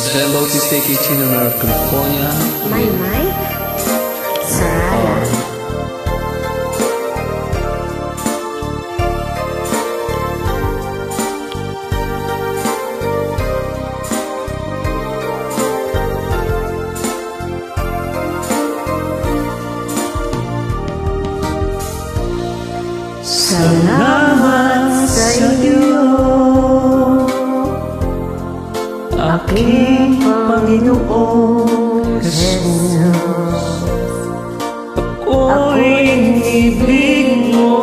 Saya Bautista Kitchen ng California. May Saraya. Salamat sa iyo, aking Panginoong Jesus. Ako'y inibig mo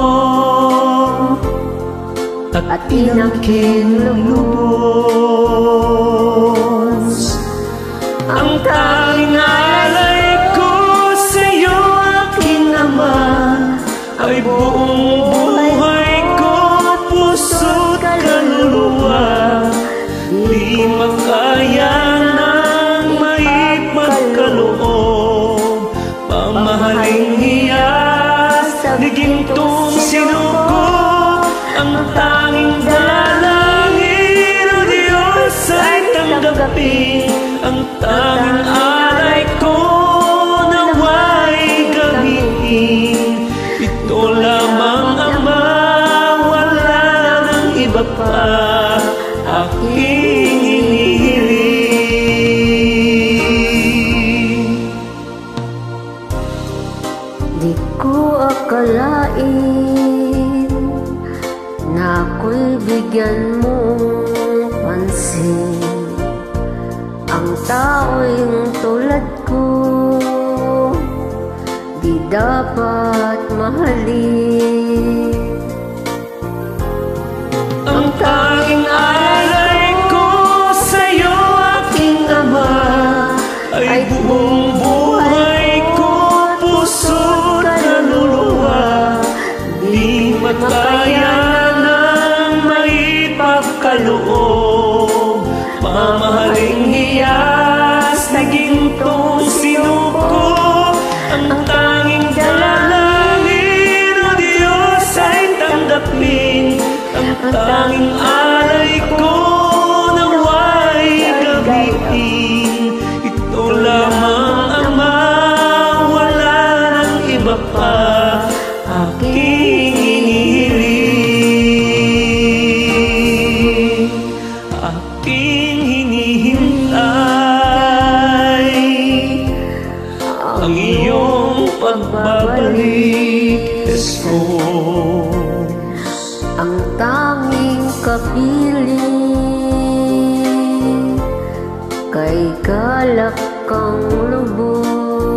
at inaking lubos. Ang tanging alay ko sa iyo, aking Ama, ay buong buhay ko, puso't kaluluwa. Di makaya nang maipagkaloob, pamahaling hiyas ni gintong sinuko. Ang tanging dalangin, O Diyos, ay tanggapin. Ang tanging alay ko nawa'y gamitin. Ito lamang, Ama, wala nang iba pa aking hinihiling. Di ko akalain na ako'y bigyan mong pansin. Ang tao'y tulad ko di dapat mahalin. Ang tanging alay ko sa'yo, aking Ama, ay buong buhay ko, puso't kaluluwa. Di makaya nang maipagkaloob, mamahaling hiyas na gintong sinuko. Ang tanging dalangin, O Diyos, ay tanggapin. Ang tanging alay ko nawa'y gamitin. Ito lamang, Ama, wala nang iba pa aking hinihiling, aking hinihintay. Ang iyong pagbabalik, Jesus. Ang tanging kapiling kay galak kang lubos.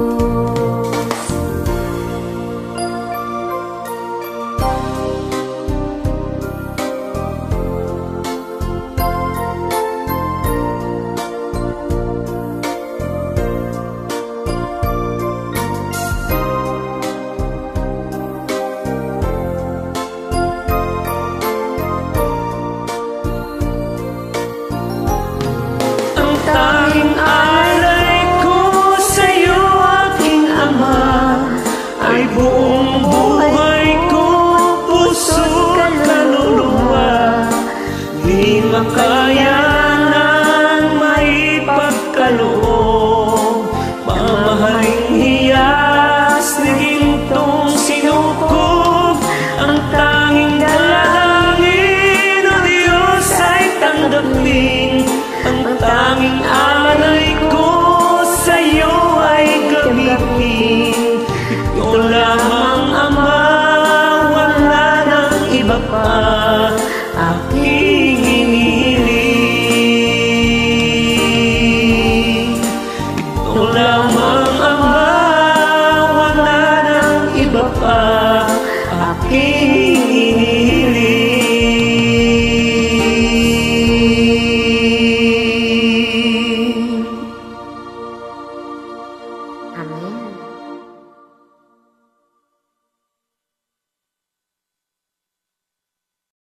Tanging alay ko sa'yo, aking Ama, ay buong buhay ko, puso't kaluluwa. Di makaya nang maipagkaloob, mamahaling hiyas ni gintong sinukob. Ang tanging dalangin, O Diyos, ay tanggapin. Ang tanging alay ko sa'yo ay gamitin. Ito lamang, Ama, wala nang iba pa aking hinihiling. Ito lamang, Ama, wala nang iba pa aking